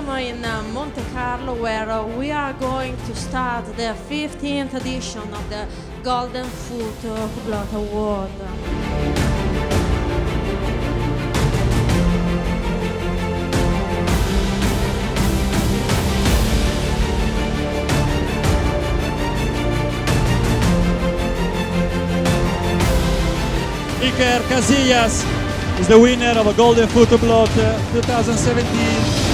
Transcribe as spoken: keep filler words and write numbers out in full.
am in uh, Monte Carlo, where uh, we are going to start the fifteenth edition of the Golden Foot Hublot Award. Iker Casillas is the winner of a Golden Foot Hublot twenty seventeen.